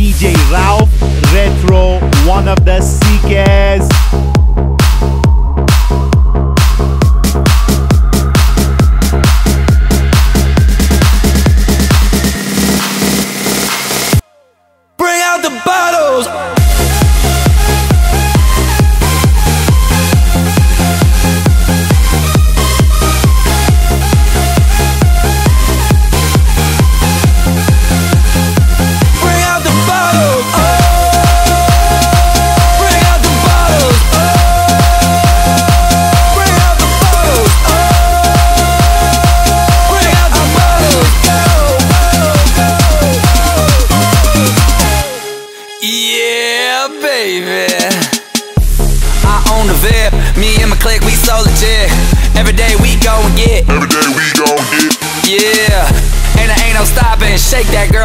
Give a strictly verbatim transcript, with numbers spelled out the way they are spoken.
D J Ralph Retro, one of the sickest. Bring out the bottles. Yeah, baby. I own the V I P. Me and my clique, we so legit. Every day we go and get. Every day we gon' get. Yeah. And there ain't no stopping. Shake that girl.